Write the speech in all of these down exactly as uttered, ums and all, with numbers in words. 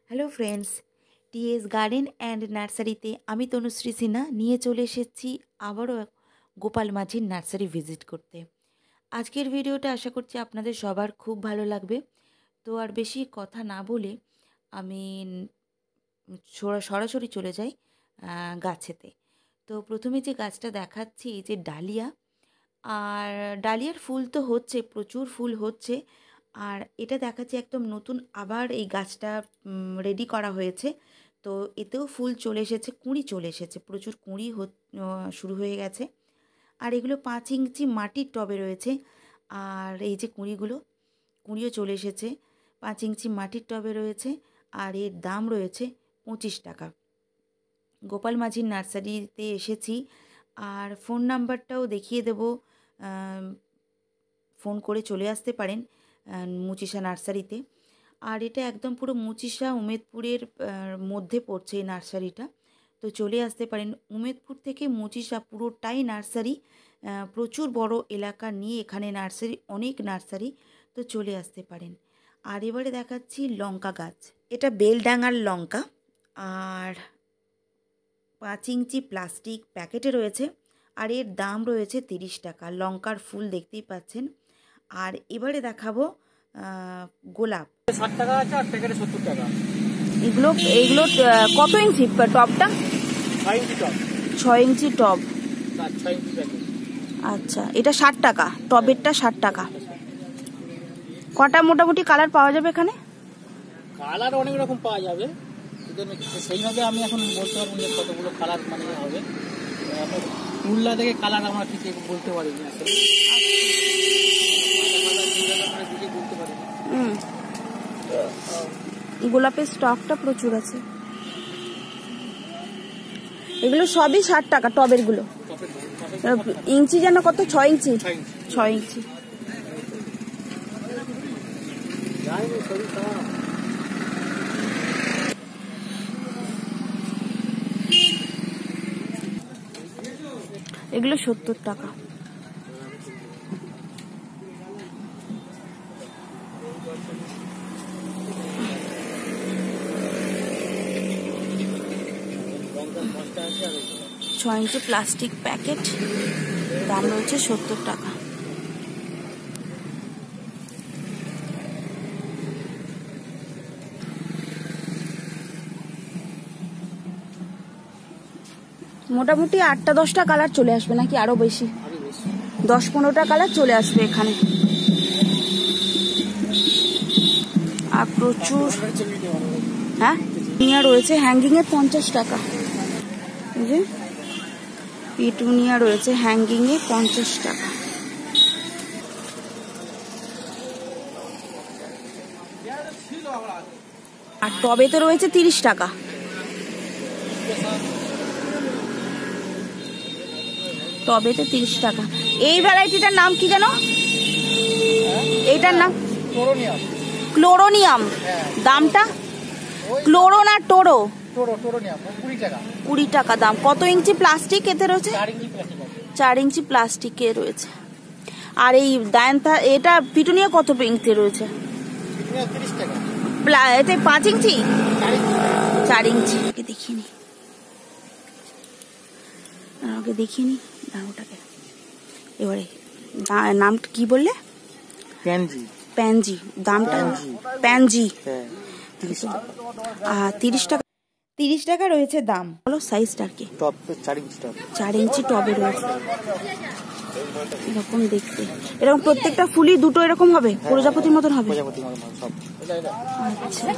Hello friends, TS garden and নার্সারিতে আমি তনুশ্রী সিনহা নিয়ে চলে এসেছি আবারও গোপাল মাঝির নার্সারি ভিজিট করতে। আজকের ভিডিওটা আশা করছি আপনাদের সবার খুব ভালো লাগবে। তো আর বেশি কথা না বলে আমি সরাসরি চলে যাই গাছেতে। তো প্রথমে যে গাছটা দেখাচ্ছি এই যে ডালিয়া, আর ডালিয়ার ফুল তো হচ্ছে, প্রচুর ফুল হচ্ছে। আর এটা দেখাচ্ছি একদম নতুন, আবার এই গাছটা রেডি করা হয়েছে। তো এতেও ফুল চলে এসেছে, কুঁড়ি চলে এসেছে, প্রচুর কুঁড়ি শুরু হয়ে গেছে। আর এগুলো পাঁচ ইঞ্চি মাটির টবে রয়েছে। আর এই যে কুঁড়িগুলো, কুঁড়িও চলে এসেছে, পাঁচ ইঞ্চি মাটির টবে রয়েছে। আর এর দাম রয়েছে পঁচিশ টাকা। গোপাল মাঝির নার্সারিতে এসেছি, আর ফোন নাম্বারটাও দেখিয়ে দেব, ফোন করে চলে আসতে পারেন মুচিশা নার্সারিতে। আর এটা একদম পুরো মুচিশা উমেদপুরের মধ্যে পড়ছে এই নার্সারিটা। তো চলে আসতে পারেন, উমেদপুর থেকে মুচিশা পুরোটাই নার্সারি, প্রচুর বড় এলাকা নিয়ে এখানে নার্সারি, অনেক নার্সারি। তো চলে আসতে পারেন। আর এবারে দেখাচ্ছি লঙ্কা গাছ, এটা বেলডাঙার লঙ্কা, আর পাঁচ ইঞ্চি প্লাস্টিক প্যাকেটে রয়েছে। আর এর দাম রয়েছে তিরিশ টাকা। লঙ্কার ফুল দেখতেই পাচ্ছেন। আর এবারে দেখাবো গোলাপ, ষাট টাকা আছে, আর প্যাকেটে সত্তর টাকা। এগুলো এগুলো কত ইঞ্চি টবটা? ছয় ইঞ্চি টব। ছয় ইঞ্চি টব, ছয় ইঞ্চি প্যাকেট। আচ্ছা, এটা ষাট টাকা, টবেরটা ষাট টাকা। কটা মোটামুটি কালার পাওয়া যাবে এখানে? কালার অনেক রকম পাওয়া যাবে, সেইভাবে আমি এখন বলতে পারবো যে কতগুলো কালার মানে হবে। ফুললা থেকে কালার আমরা ঠিক বলতে পারি না। গোলাপের স্টকটা প্রচুর আছে। এগুলো সবই ষাট টাকা টবের গুলো। ইঞ্চি যেন কত? ছয় ইঞ্চি, ছয় ইঞ্চি। এগুলো সত্তর টাকা। ছয় ইঞ্চি প্লাস্টিক প্যাকেট, দাম রয়েছে সত্তর টাকা। মোটামুটি আটটা দশটা কালার চলে আসবে, নাকি আরো বেশি? দশ পনেরোটা কালার চলে আসবে এখানে। আর প্রচুর, হ্যাঁ পিটুনিয়া রয়েছে হ্যাঙ্গিং এ পঞ্চাশ টাকা। এই যে পিটুনিয়া রয়েছে হ্যাঙ্গিং এ পঞ্চাশ টাকা। আর টবেতে রয়েছে তিরিশ টাকা। টবেতে তিরিশ টাকা। এই ভ্যারাইটিটার নাম কি জানো? এইটার নাম ক্লোরোনিয়াম। দামটা ক্লোরো না টোরো? কুড়ি টাকা দাম। কত ইঞ্চি প্লাস্টিক এতে রয়েছে? চার ইঞ্চি প্লাস্টিকে রয়েছে। আর এই দায়ন্তা, এটা পিটুনিয়া কত ইঞ্চি রয়েছে? এতে পাঁচ ইঞ্চি, চার ইঞ্চি। দেখিয়ে নি, আমাকে দেখিয়ে নি ওটাকে। এবারে নামটা কি বললে? প্যানজি। প্যানজি, দামটা প্যানজি তিরিশ টাকা। তিরিশ টাকা রয়েছে দাম। বলো সাইজটা কি? টব চার ইঞ্চি টব, চার ইঞ্চি টবে রয়েছে। এরকম দেখতে, এরকম প্রত্যেকটা ফুলই দুটো এরকম হবে, প্রজাপতির মতন হবে। আচ্ছা,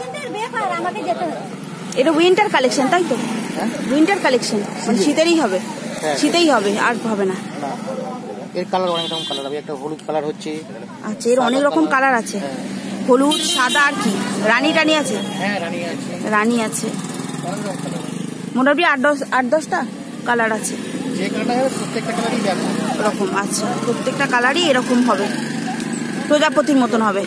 এটা উইন্টার কালেকশন তাই তো? উইন্টার কালেকশন, মানে শীতেরই হবে, শীতেই হবে, আর হবে না। এর কালার অনেক রকম কালার হবে, একটা হলুদ কালার হচ্ছে। আচ্ছা, এর অনেক রকম কালার আছে, হলুদ, সাদা, আর কি রানী টানি আছে? হ্যাঁ রানী আছে, রানী আছে। মোটামুটি আট দশ আট দশটা কালার আছে। যে কালার হবে প্রত্যেকটা কালারই এরকম। আচ্ছা, প্রত্যেকটা কালারই এরকম হবে, প্রজাপতির মতন হবে।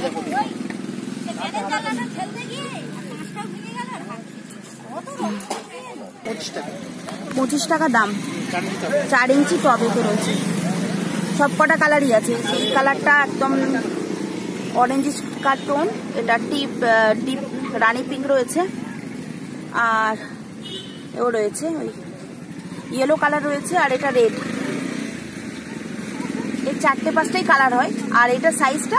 পঁচিশ টাকা দাম। চার ইঞ্চি টবেতে রয়েছে, সব কটা কালারই আছে। এই কালারটা একদম অরেঞ্জ কার্টুন, এটা টিপ ডিপ রানী পিঙ্ক রয়েছে, আর ও রয়েছে ওই ইয়েলো কালার রয়েছে, আর এটা রেড। এই চারটে পাঁচটাই কালার হয়। আর এটা সাইজটা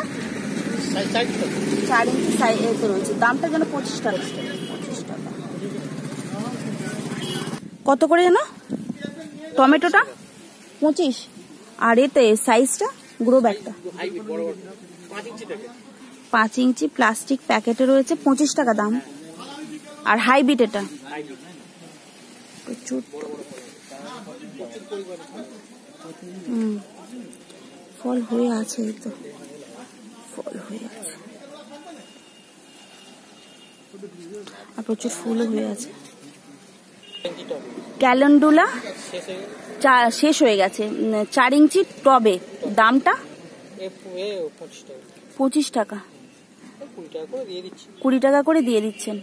চার ইঞ্চি সাইজে রয়েছে। দামটা যেন পঁচিশ টাকা। পঁচিশ টাকা কত করে যেন টমেটোটা? পঁচিশ। আর এতে সাইজটা গ্রো ব্যাগটা পাঁচ ইঞ্চি প্লাস্টিক প্যাকেটে রয়েছে, পঁচিশ টাকা দাম। আর হাইব্রিড এটা প্রচুর। হুম, ফল হয়ে আছে, এই তো ফল হয়ে আছে আর প্রচুর ফুলও হয়ে আছে। ক্যালেন্ডুলা শেষ হয়ে গেছে, চার ইঞ্চি টবে। দামটা পঁচিশ টাকা। কুড়ি টাকা করে দিয়ে দিচ্ছেন।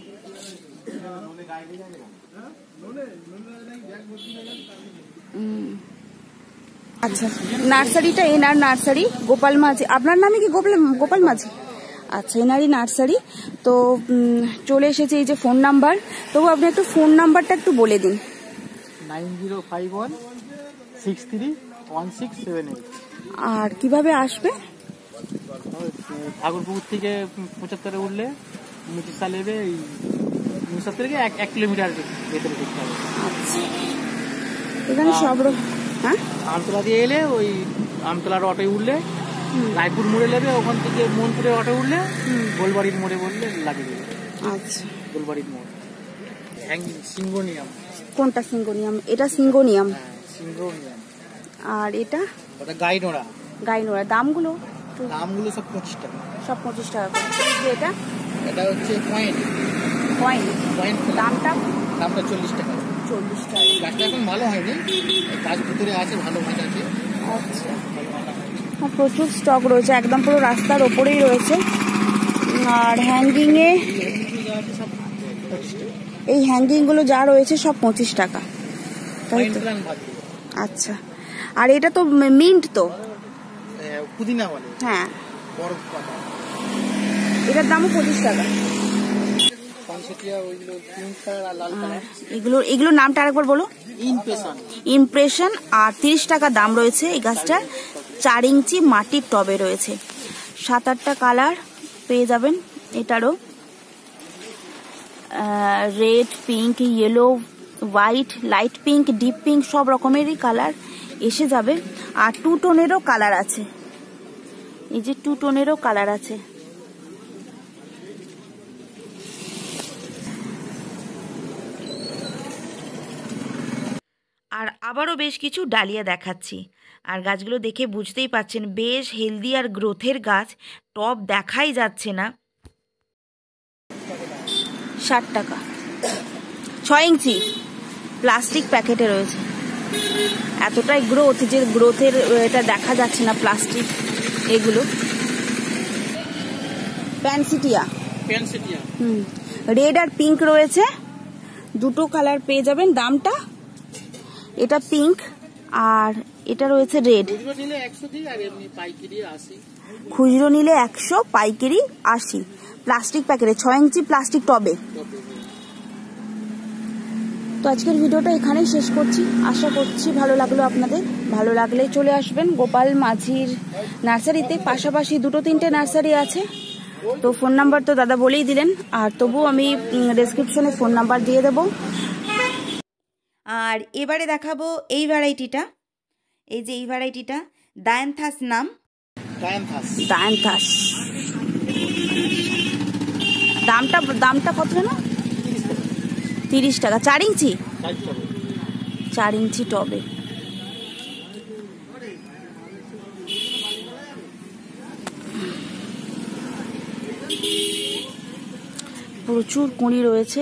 আচ্ছা, নার্সারিটা এনার নার্সারি, গোপাল মাঝি। আপনার নামে কি গোপাল গোপাল মাঝি? আচ্ছা, এনারই নার্সারি। তো চলে এসেছে এই যে ফোন নাম্বার। তবু আপনি একটু ফোন নাম্বারটা একটু বলে দিন। Nine zero five one six three one six seven eight. আর কিভাবে আসবে? ঠাকুরপুকুর থেকে পঁচাত্তরে উঠলে মুচিসা লেবে এই মুচিসা থেকে এক এক কিলোমিটার ভেতরে ঢুকতে হবে। আচ্ছা, এখানে সব হ্যাঁ আমতলা দিয়ে এলে ওই আমতলার অটোয় উঠলে রায়পুর মোড়ে নেবে, ওখান থেকে মনপুরে অটো উঠলে গোলবাড়ির মোড়ে বললে লাগিয়ে দেবে। আচ্ছা, গোলবাড়ির মোড়। সিঙ্গোনিয়াম। কোনটা সিঙ্গোনিয়াম? এটা সিঙ্গোনিয়াম। সিঙ্গোনিয়াম। আর এটা ওটা গাইনোরা। গাইনোরা। দামগুলো দামগুলো সব পঁচিশ টাকা। সব পঁচিশ টাকা করে। এটা এটা হচ্ছে পয়েন্ট। পয়েন্ট পয়েন্ট দামটা দামটা চল্লিশ টাকা। চল্লিশ টাকা। গাছটা এখন ভালো হয়নি, গাছ ভিতরে আছে, ভালো গাছ আছে। আচ্ছা, প্রচুর স্টক রয়েছে, একদম পুরো রাস্তার ওপরেই রয়েছে। আর হ্যাঙ্গিং এ এই হ্যাঙ্গিং গুলো যা রয়েছে সব পঁচিশ টাকা, তাই তো? আচ্ছা, আর এটা তো মিন্ট তো পুদিনা বলে। হ্যাঁ, এটার দামও পঁচিশ টাকা। এগুলো এগুলোর নামটা আরেকবার বলো। ইমপ্রেশন। ইমপ্রেশন। আর তিরিশ টাকা দাম রয়েছে এই গাছটার। চার ইঞ্চি মাটির টবে রয়েছে। সাত আটটা কালার পেয়ে যাবেন এটারও। Red, pink, yellow, white, light pink, deep pink, সব রকমেরই কালার এসে যাবে। আর টু টোনেরও কালার আছে, এই যে টু টোনেরও কালার আছে। আর আবারও বেশ কিছু ডালিয়া দেখাচ্ছি। আর গাছগুলো দেখে বুঝতেই পাচ্ছেন বেশ হেলদি আর গ্রোথের গাছ। টব দেখাই যাচ্ছে না। ষাট টাকা। ছয় ইঞ্চি প্লাস্টিক প্যাকেটে রয়েছে। এতটাই গ্রোথ যে গ্রোথের এটা দেখা যাচ্ছে না প্লাস্টিক এগুলো। প্যানসিটিয়া। প্যানসিটিয়া। হুম, রেড আর পিঙ্ক রয়েছে, দুটো কালার পেয়ে যাবেন। দামটা এটা পিঙ্ক আর এটা রয়েছে রেড। খুচরো নিলে একশো, পাইকারি আশি। প্লাস্টিক প্যাকেটে, ছয় ইঞ্চি প্লাস্টিক টবে। তো আজকের ভিডিওটা এখানেই শেষ করছি। আশা করছি ভালো লাগলো আপনাদের। ভালো লাগলে চলে আসবেন গোপাল মাঝির নার্সারিতে। পাশাপাশি দুটো তিনটে নার্সারি আছে। তো ফোন নাম্বার তো দাদা বলেই দিলেন, আর তবু আমি ডেসক্রিপশনে ফোন নাম্বার দিয়ে দেবো। আর এবারে দেখাবো এই ভ্যারাইটিটা। এই যে এই ভ্যারাইটিটা ডায়ান্থাস নাম। ডায়ান্থাস। ডায়ান্থাস। দামটা দামটা কত না? তিরিশ টাকা। চার ইঞ্চি চার ইঞ্চি টবে। প্রচুর কুঁড়ি রয়েছে।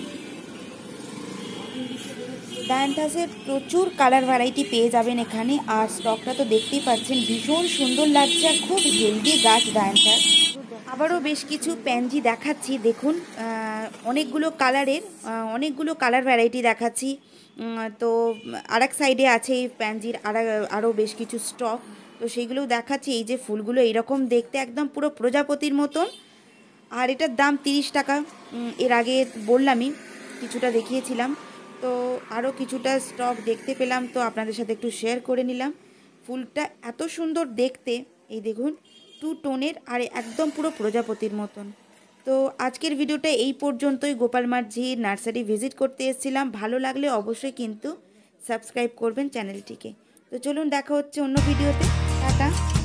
ডায়ান্থাসের প্রচুর কালার ভ্যারাইটি পেয়ে যাবেন এখানে। আর স্টকটা তো দেখতেই পাচ্ছেন, ভীষণ সুন্দর লাগছে আর খুব হেলদি গাছ ডায়ান্থাস। আবারও বেশ কিছু প্যানজি দেখাচ্ছি। দেখুন অনেকগুলো কালারের অনেকগুলো কালার ভ্যারাইটি দেখাচ্ছি। তো আর এক সাইডে আছে এই প্যানজির আর আরও বেশ কিছু স্টক, তো সেইগুলোও দেখাচ্ছি। এই যে ফুলগুলো এইরকম দেখতে একদম পুরো প্রজাপতির মতন। আর এটার দাম তিরিশ টাকা, এর আগে বললামই। কিছুটা দেখিয়েছিলাম, তো আরও কিছুটা স্টক দেখতে পেলাম, তো আপনাদের সাথে একটু শেয়ার করে নিলাম। ফুলটা এত সুন্দর দেখতে, এই দেখুন টু টোনের আর একদম পুরো প্রজাপতির মতন। তো আজকের ভিডিওটা এই পর্যন্তই। গোপাল মাঝি নার্সারি ভিজিট করতে এসেছিলাম। ভালো লাগলে অবশ্যই কিন্তু সাবস্ক্রাইব করবেন চ্যানেলটিকে। তো চলুন দেখা হচ্ছে অন্য ভিডিওতে। টাটা।